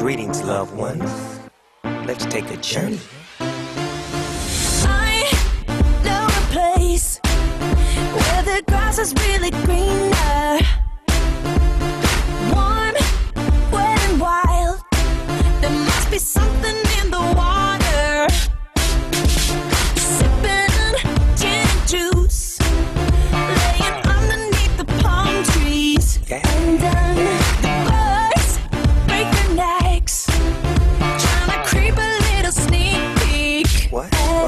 Greetings, loved ones. Let's take a journey. I know a place where the grass is really greener, warm, wet and wild. There must be something in the water. Sipping gin and juice, laying underneath the palm trees. And then the birds break their necks, trying to creep a little sneak peek. What?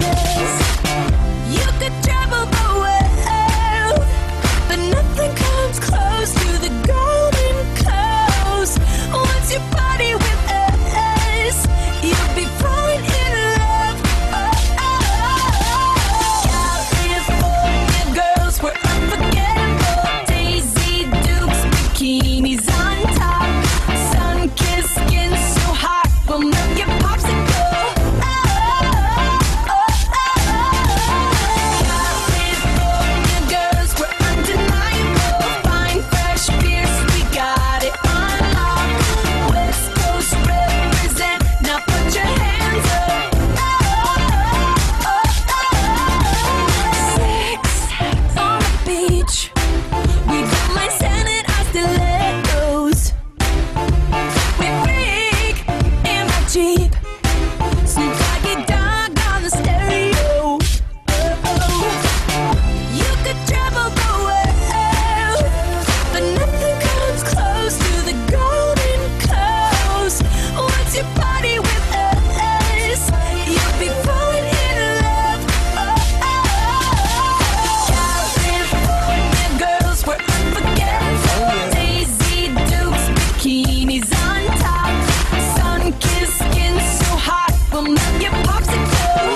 You could travel the world, but nothing comes close to the Golden Coast. Once you party with us, you'll be falling in love. California girls were unforgettable. Daisy Dukes, bikinis on top, sun-kissed skin so hot, we'll melt your popsicle. California girls were undeniable. Fine, fresh, fierce, we got it on lock. West Coast represent, now put your hands up. Sex on the beach, we don't mind standing our stilettos. We freak in my Jeep, Snoop Doggy Dogg on the stereo. You could travel the world, but nothing comes close to the Golden Coast. Once you party with us, you'll be falling in love. California girls were unforgettable. Daisy Dukes, bikinis on top, sun-kissed skin so hot, we'll melt your popsicle.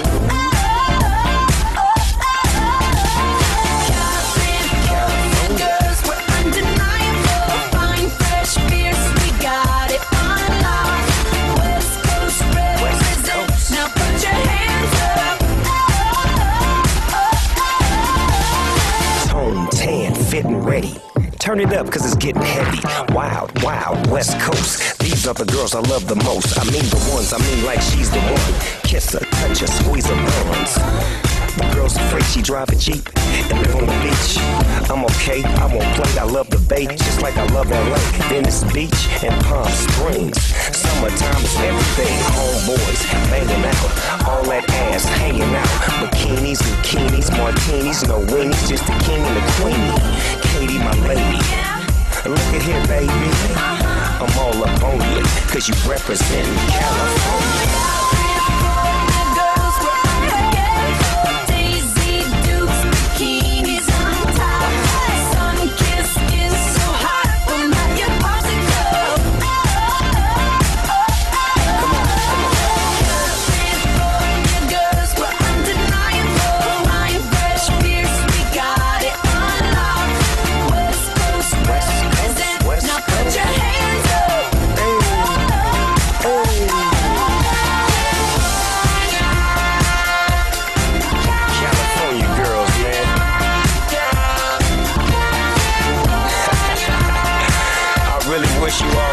California girls were undeniable. Fine, fresh, fierce, we got it on lock. West Coast represent, now put your hands up. Tone, tan, fit and ready. Turn it up, cause it's getting heavy. Wild, wild, West Coast. These are the girls I love the most. I mean the ones, I mean like she's the one. Kiss her, touch her, squeeze her buns. The girl's afraid she drive a Jeep and live on the beach. I'm okay, I won't play, I love the bay, just like I love LA. Venice Beach and Palm Springs. Summertime is everything. Homeboys banging out, all that ass hanging out. Bikinis, bikinis, martinis, no weenies, just the king and the queenie. Katie, my lady. Look at here, baby. I'm all up on you, cause you represent California. Girls were unforgettable. Daisy Dukes, bikinis on top, sun-kissed skin so hot, we'll melt your popsicle. California girls were undeniable. Fine, fresh, fierce, we got it on lock. West Coast represent, now put your hands up. California girls, man. I really wish you all